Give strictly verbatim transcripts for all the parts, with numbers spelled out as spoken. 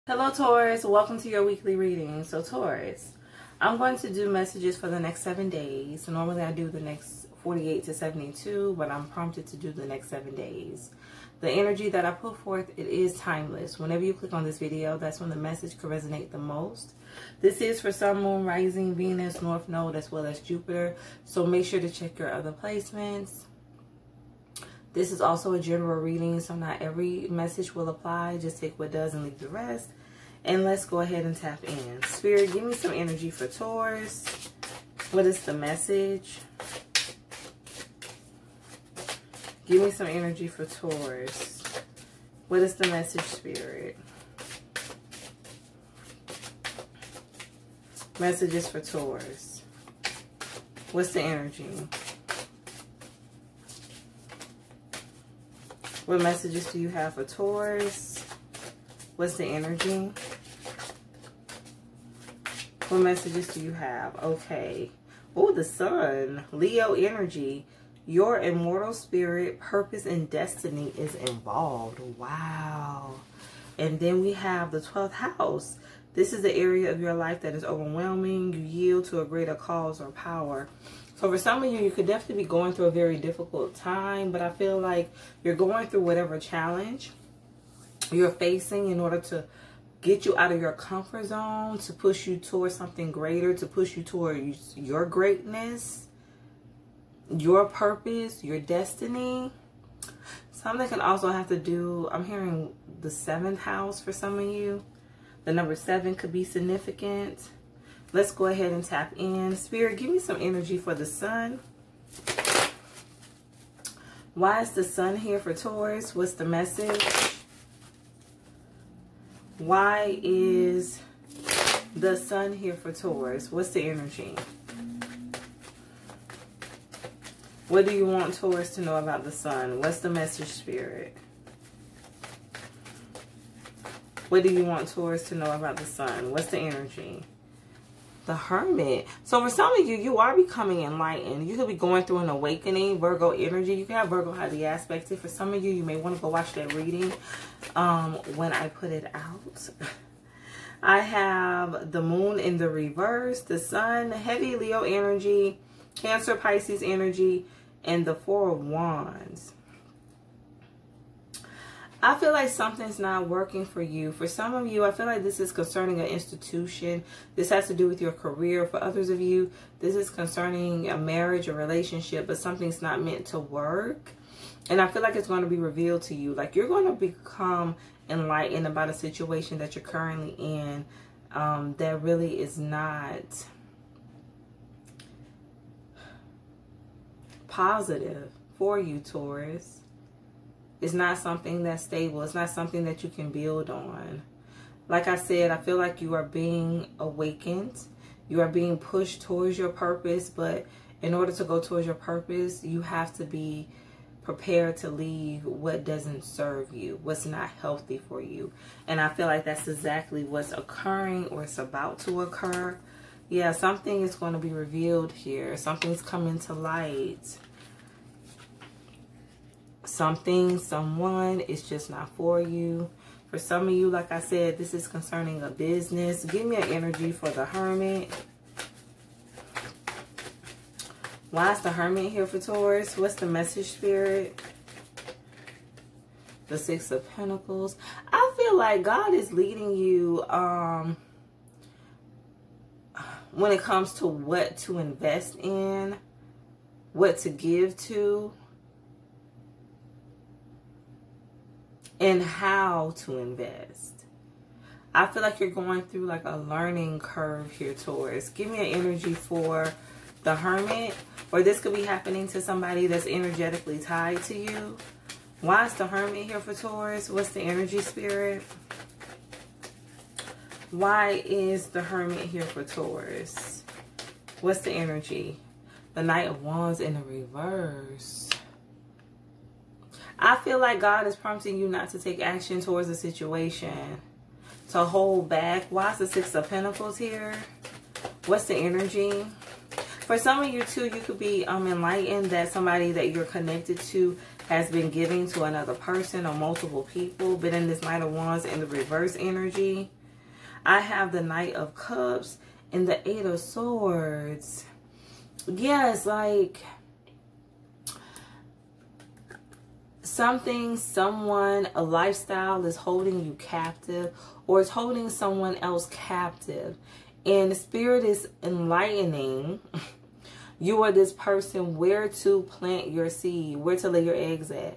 Hello Taurus, welcome to your weekly reading. So Taurus, I'm going to do messages for the next seven days. So normally I do the next forty-eight to seventy-two, but I'm prompted to do the next seven days. The energy that I put forth, it is timeless. Whenever you click on this video, that's when the message can resonate the most. This is for Sun, Moon, Rising, Venus, North Node, as well as Jupiter. So make sure to check your other placements. This is also a general reading, so not every message will apply. Just take what does and leave the rest. And let's go ahead and tap in. Spirit, give me some energy for Taurus. What is the message? Give me some energy for Taurus. What is the message, Spirit? Messages for Taurus. What's the energy? What messages do you have for Taurus? What's the energy? What messages do you have? Okay. Oh, the Sun. Leo energy. Your immortal spirit, purpose, and destiny is involved. Wow. And then we have the twelfth house. This is the area of your life that is overwhelming. You yield to a greater cause or power. So for some of you, you could definitely be going through a very difficult time, but I feel like you're going through whatever challenge you're facing in order to get you out of your comfort zone, to push you towards something greater, to push you towards your greatness, your purpose, your destiny. Something can also have to do, I'm hearing the seventh house for some of you. The number seven could be significant. Let's go ahead and tap in. Spirit, give me some energy for the Sun. Why is the Sun here for Taurus? What's the message? Why is the Sun here for Taurus? What's the energy? What do you want Taurus to know about the Sun? What's the message, Spirit? What do you want Taurus to know about the Sun? What's the energy? The Hermit. So for some of you, you are becoming enlightened. You could be going through an awakening. Virgo energy. You can have Virgo highly aspected. For some of you, you may want to go watch that reading um, when I put it out. I have the Moon in the reverse, the Sun, heavy Leo energy, Cancer, Pisces energy, and the Four of Wands. I feel like something's not working for you. For some of you, I feel like this is concerning an institution. This has to do with your career. For others of you, this is concerning a marriage or relationship, but something's not meant to work. And I feel like it's going to be revealed to you. Like you're going to become enlightened about a situation that you're currently in um, that really is not positive for you, Taurus. It's not something that's stable. It's not something that you can build on. Like I said, I feel like you are being awakened. You are being pushed towards your purpose. But in order to go towards your purpose, you have to be prepared to leave what doesn't serve you, what's not healthy for you. And I feel like that's exactly what's occurring or it's about to occur. Yeah, something is going to be revealed here. Something's coming to light. Something, someone is just not for you. For some of you, like I said, this is concerning a business. Give me an energy for the Hermit. Why is the Hermit here for Taurus? What's the message, Spirit? The Six of Pentacles. I feel like God is leading you um, when it comes to what to invest in, what to give to, and how to invest. I feel like you're going through like a learning curve here, Taurus. Give me an energy for the Hermit. Or this could be happening to somebody that's energetically tied to you. Why is the Hermit here for Taurus? What's the energy, Spirit? Why is the Hermit here for Taurus? What's the energy? The Knight of Wands in the reverse. I feel like God is prompting you not to take action towards a situation, to hold back. Why is the Six of Pentacles here? What's the energy? For some of you too, you could be um, enlightened that somebody that you're connected to has been giving to another person or multiple people, been in this Knight of Wands in the reverse energy. I have the Knight of Cups and the Eight of Swords. Yes, like something, someone, a lifestyle is holding you captive, or is holding someone else captive. And the Spirit is enlightening you or this person where to plant your seed, where to lay your eggs at,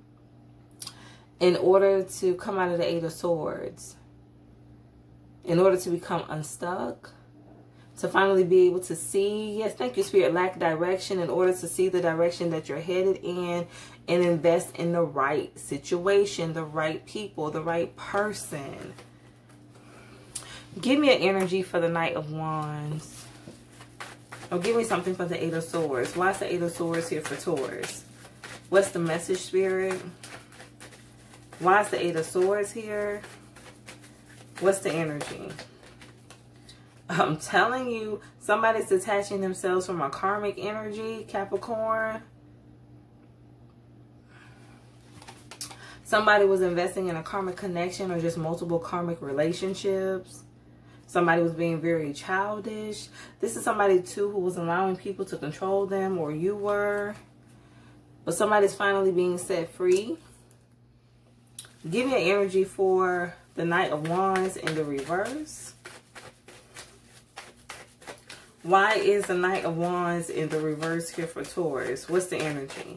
in order to come out of the Eight of Swords, in order to become unstuck, to finally be able to see. Yes, thank you, Spirit. Lack direction, in order to see the direction that you're headed in and invest in the right situation, the right people, the right person. Give me an energy for the Knight of Wands. Or give me something for the Eight of Swords. Why is the Eight of Swords here for Taurus? What's the message, Spirit? Why is the Eight of Swords here? What's the energy? I'm telling you, somebody's detaching themselves from a karmic energy, Capricorn. Somebody was investing in a karmic connection or just multiple karmic relationships. Somebody was being very childish. This is somebody, too, who was allowing people to control them, or you were. But somebody's finally being set free. Give me an energy for the Knight of Wands in the reverse. Why is the Knight of Wands in the reverse here for Taurus? What's the energy?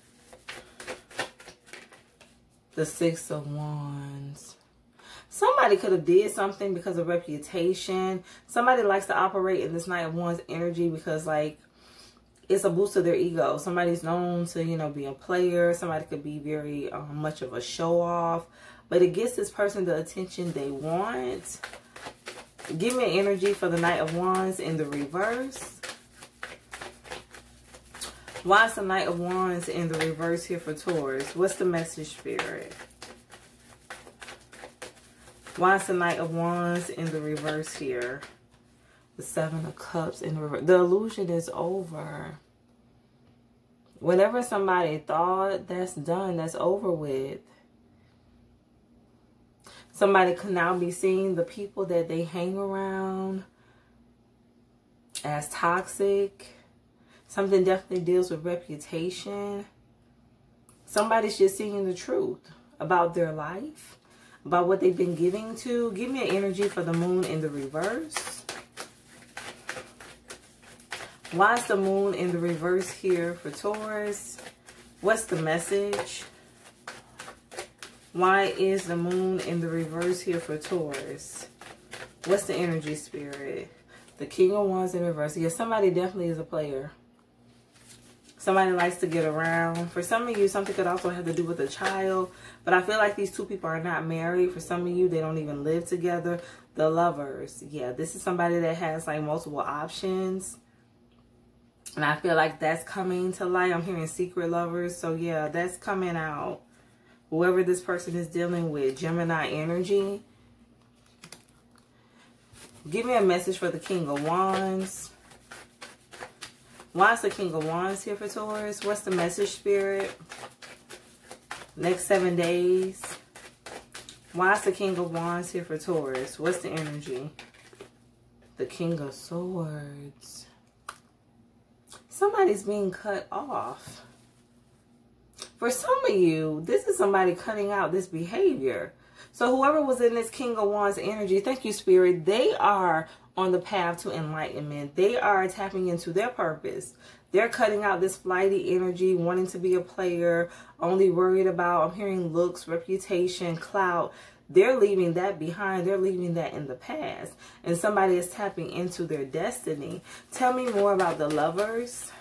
The Six of Wands. Somebody could have did something because of reputation. Somebody likes to operate in this Knight of Wands energy because, like, it's a boost to their ego. Somebody's known to, you know, be a player. Somebody could be very um, much of a show-off. But it gets this person the attention they want. Give me an energy for the Knight of Wands in the reverse. Why is the Knight of Wands in the reverse here for Taurus? What's the message, Spirit? Why is the Knight of Wands in the reverse here? The Seven of Cups in the reverse. The illusion is over. Whatever somebody thought, that's done. That's over with. Somebody can now be seeing the people that they hang around as toxic. Something definitely deals with reputation. Somebody's just seeing the truth about their life, about what they've been giving to. Give me an energy for the Moon in the reverse. Why is the Moon in the reverse here for Taurus? What's the message? Why is the Moon in the reverse here for Taurus? What's the energy, Spirit? The King of Wands in reverse. Yeah, somebody definitely is a player. Somebody likes to get around. For some of you, something could also have to do with a child. But I feel like these two people are not married. For some of you, they don't even live together. The Lovers. Yeah, this is somebody that has like multiple options. And I feel like that's coming to light. I'm hearing secret lovers. So yeah, that's coming out. Whoever this person is dealing with, Gemini energy. Give me a message for the King of Wands. Why is the King of Wands here for Taurus? What's the message, Spirit? Next seven days. Why is the King of Wands here for Taurus? What's the energy? The King of Swords. Somebody's being cut off. For some of you, this is somebody cutting out this behavior. So whoever was in this King of Wands energy, thank you, Spirit, they are on the path to enlightenment. They are tapping into their purpose. They're cutting out this flighty energy, wanting to be a player, only worried about, I'm hearing looks, reputation, clout. They're leaving that behind. They're leaving that in the past. And somebody is tapping into their destiny. Tell me more about the Lovers.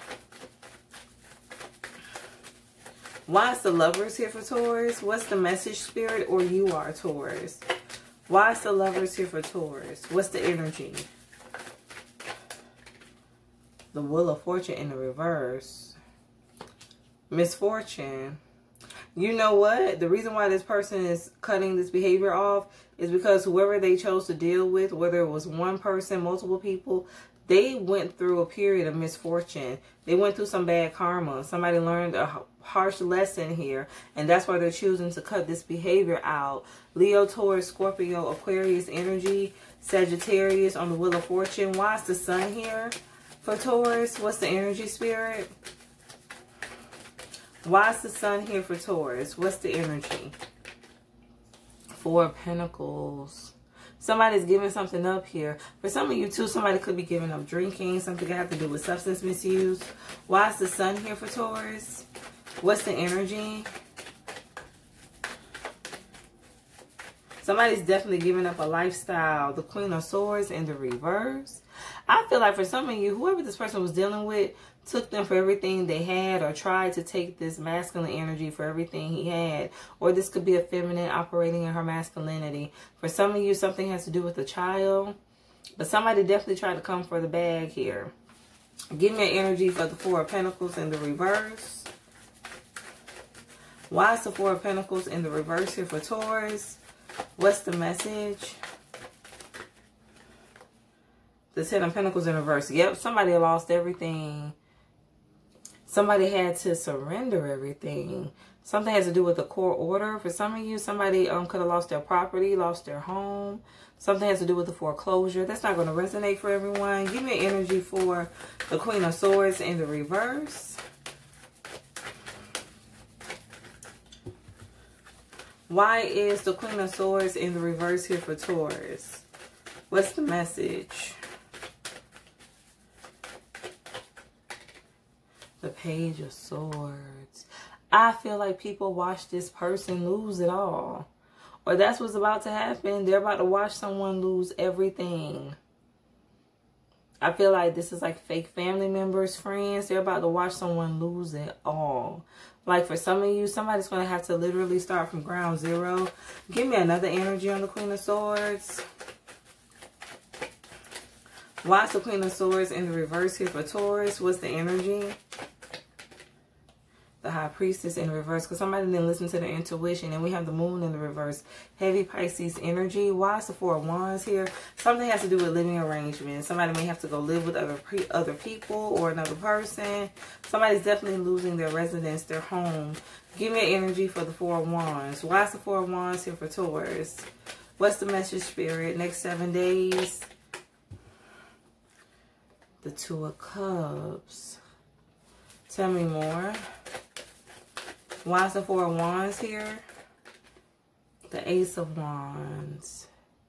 Why is the Lovers here for Taurus? What's the message, Spirit? Or you are Taurus? Why is the Lovers here for Taurus? What's the energy? The Wheel of Fortune in the reverse. Misfortune. You know what? The reason why this person is cutting this behavior off is because whoever they chose to deal with, whether it was one person, multiple people, they went through a period of misfortune. They went through some bad karma. Somebody learned a harsh lesson here, and that's why they're choosing to cut this behavior out. Leo, Taurus, Scorpio, Aquarius energy, Sagittarius on the Wheel of Fortune. Why is the Sun here for Taurus? What's the energy, Spirit? Why is the Sun here for Taurus? What's the energy? Four of Pentacles. Somebody's giving something up here. For some of you too, somebody could be giving up drinking. Something could have to do with substance misuse. Why is the Sun here for Taurus? What's the energy? Somebody's definitely giving up a lifestyle. The Queen of Swords in the reverse. I feel like for some of you, whoever this person was dealing with took them for everything they had, or tried to take this masculine energy for everything he had. Or this could be a feminine operating in her masculinity. For some of you, something has to do with a child. But somebody definitely tried to come for the bag here. Give me an energy for the Four of Pentacles in the reverse. Why is the Four of Pentacles in the reverse here for Taurus? What's the message? The Ten of Pentacles in reverse. Yep, somebody lost everything. Somebody had to surrender everything. Something has to do with the court order. For some of you, somebody um, could have lost their property, lost their home. Something has to do with the foreclosure. That's not going to resonate for everyone. Give me an energy for the Queen of Swords in the reverse. Why is the Queen of Swords in the reverse here for Taurus? What's the message? The Page of Swords. I feel like people watch this person lose it all. Or that's what's about to happen. They're about to watch someone lose everything. I feel like this is like fake family members, friends. They're about to watch someone lose it all. Like for some of you, somebody's going to have to literally start from ground zero. Give me another energy on the Queen of Swords. Why is the Queen of Swords in the reverse here for Taurus? What's the energy? The High Priestess in reverse, because somebody didn't listen to their intuition. And we have the Moon in the reverse. Heavy Pisces energy. Why is the Four of Wands here? Something has to do with living arrangements. Somebody may have to go live with other pre other people or another person. Somebody's definitely losing their residence, their home. Give me an energy for the Four of Wands. Why is the Four of Wands here for Taurus? What's the message, Spirit? Next seven days. The Two of Cups. Tell me more. Why is the Four of Wands here? The Ace of Wands.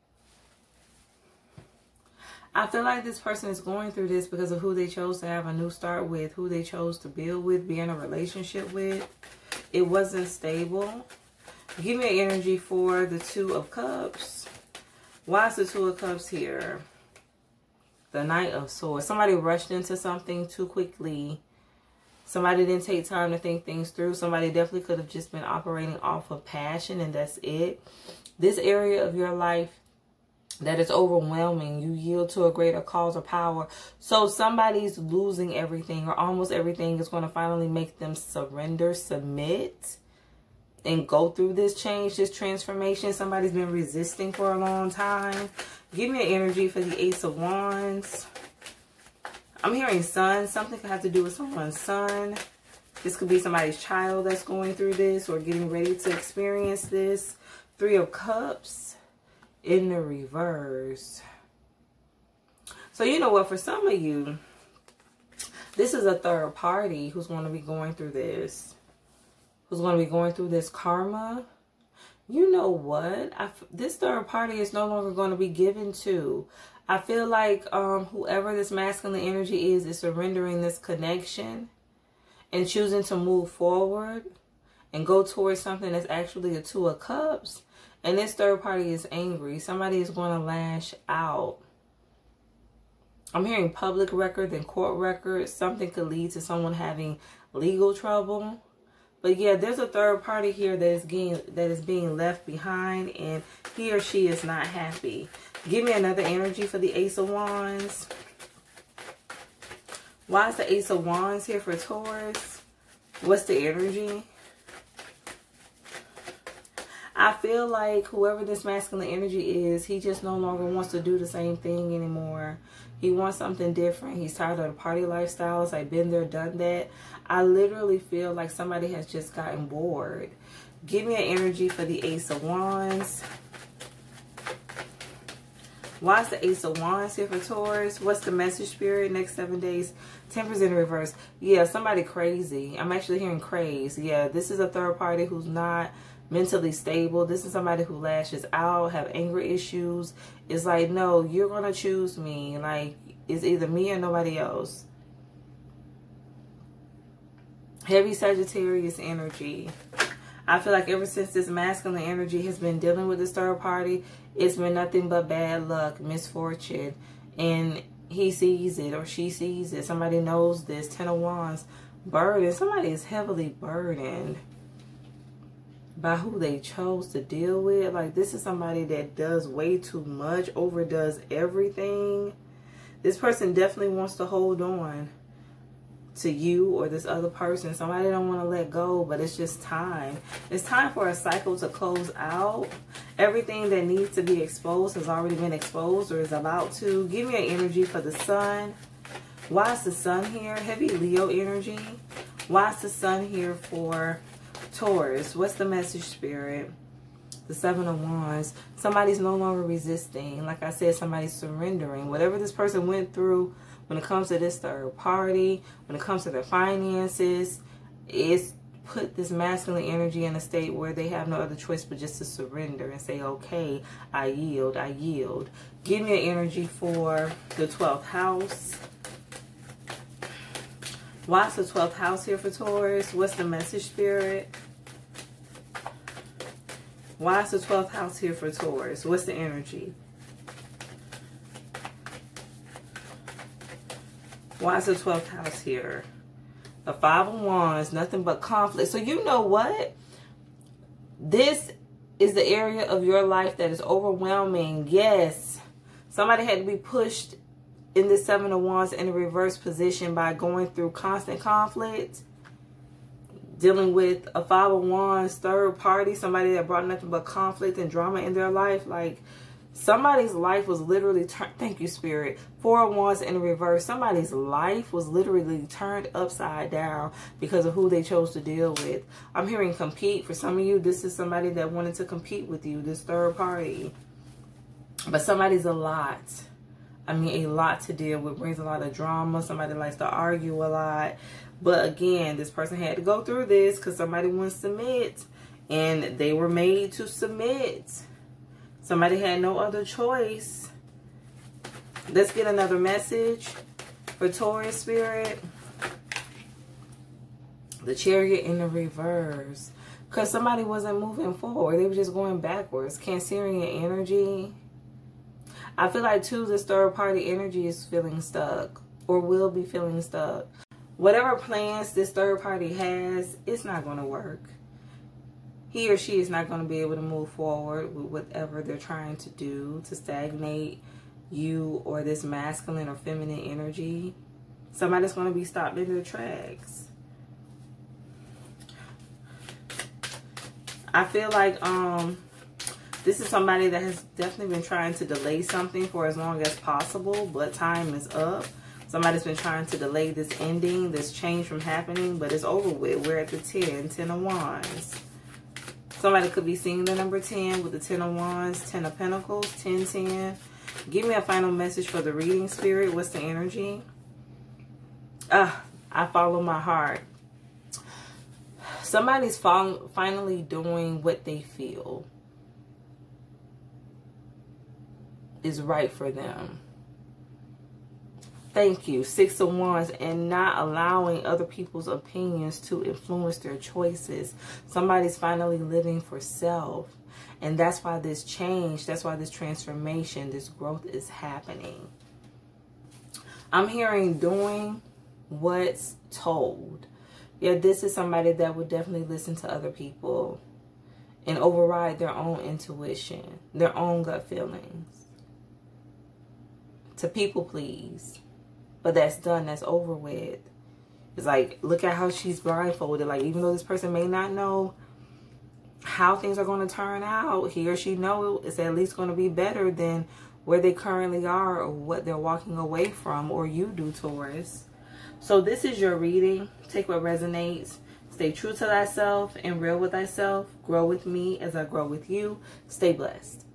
I feel like this person is going through this because of who they chose to have a new start with, who they chose to build with, be in a relationship with. It wasn't stable. Give me an energy for the Two of Cups. Why is the Two of Cups here? The Knight of Swords. Somebody rushed into something too quickly. Somebody didn't take time to think things through. Somebody definitely could have just been operating off of passion, and that's it. This area of your life that is overwhelming, you yield to a greater cause or power. So somebody's losing everything, or almost everything is going to finally make them surrender, submit, and go through this change, this transformation. Somebody's been resisting for a long time. Give me an energy for the Ace of Wands. I'm hearing son. Something could have to do with someone's son. This could be somebody's child that's going through this or getting ready to experience this. Three of Cups in the reverse. So you know what? For some of you, this is a third party who's going to be going through this. Who's going to be going through this karma. You know what? I, this third party is no longer going to be given to. I feel like um, whoever this masculine energy is, is surrendering this connection and choosing to move forward and go towards something that's actually a Two of Cups. And this third party is angry. Somebody is going to lash out. I'm hearing public record and court record. Something could lead to someone having legal trouble. But yeah, there's a third party here that is getting, that is being left behind, and he or she is not happy. Give me another energy for the Ace of Wands. Why is the Ace of Wands here for Taurus? What's the energy? I feel like whoever this masculine energy is, he just no longer wants to do the same thing anymore. He wants something different. He's tired of the party lifestyle. It's like been there, done that. I literally feel like somebody has just gotten bored. Give me an energy for the Ace of Wands. Why is the Ace of Wands here for Taurus? What's the message, Spirit? Next seven days. Temperance in reverse. Yeah, somebody crazy. I'm actually hearing craze. Yeah, this is a third party who's not mentally stable. This is somebody who lashes out, have anger issues. It's like, no, you're going to choose me. Like, it's either me or nobody else. Heavy Sagittarius energy. I feel like ever since this masculine energy has been dealing with this third party, it's been nothing but bad luck, misfortune. And he sees it or she sees it. Somebody knows this. Ten of Wands. Burden. Somebody is heavily burdened by who they chose to deal with. Like, this is somebody that does way too much, overdoes everything. This person definitely wants to hold on to you or this other person. Somebody don't want to let go, but it's just time. It's time for a cycle to close out. Everything that needs to be exposed has already been exposed or is about to. Give me an energy for the sun. Why is the sun here? Heavy Leo energy. Why is the sun here for Taurus? What's the message, Spirit? The Seven of Wands. Somebody's no longer resisting. Like I said, somebody's surrendering. Whatever this person went through when it comes to this third party, when it comes to their finances, it's put this masculine energy in a state where they have no other choice but just to surrender and say, okay, I yield, I yield. Give me an energy for the twelfth house. Why is the twelfth house here for Taurus? What's the message, Spirit? Why is the twelfth house here for Taurus? What's the energy? Why is the twelfth house here? The Five of Wands, nothing but conflict. So you know what? This is the area of your life that is overwhelming. Yes, somebody had to be pushed in the Seven of Wands in a reverse position by going through constant conflict. Dealing with a Five of Wands third party, somebody that brought nothing but conflict and drama in their life. Like, somebody's life was literally turned, thank you, Spirit. Four of Wands in reverse. Somebody's life was literally turned upside down because of who they chose to deal with. I'm hearing compete. For some of you, this is somebody that wanted to compete with you, this third party. But somebody's a lot. I mean, a lot to deal with. Brings a lot of drama. Somebody likes to argue a lot. But again, this person had to go through this because somebody wouldn't submit. And they were made to submit. Somebody had no other choice. Let's get another message for Taurus, Spirit. The Chariot in the reverse. Because somebody wasn't moving forward. They were just going backwards. Cancerian energy. I feel like, too, this third party energy is feeling stuck. Or will be feeling stuck. Whatever plans this third party has, it's not going to work. He or she is not going to be able to move forward with whatever they're trying to do to stagnate you or this masculine or feminine energy. Somebody's going to be stopped in their tracks. I feel like um, this is somebody that has definitely been trying to delay something for as long as possible, but time is up. Somebody's been trying to delay this ending, this change from happening, but it's over with. We're at the ten, ten of Wands. Somebody could be seeing the number ten with the ten of Wands, ten of Pentacles, ten, ten. Give me a final message for the reading, Spirit. What's the energy? Ah, I follow my heart. Somebody's finally doing what they feel is right for them. Thank you. Six of Wands, and not allowing other people's opinions to influence their choices. Somebody's finally living for self. And that's why this change, that's why this transformation, this growth is happening. I'm hearing doing what's told. Yeah, this is somebody that would definitely listen to other people and override their own intuition, their own gut feelings. To people please. But that's done. That's over with. It's like, look at how she's blindfolded. Like, even though this person may not know, how things are going to turn out. He or she knows it's at least going to be better than where they currently are or what they're walking away from, or you do, Taurus. So this is your reading. Take what resonates. Stay true to thyself and real with thyself. Grow with me as I grow with you. Stay blessed.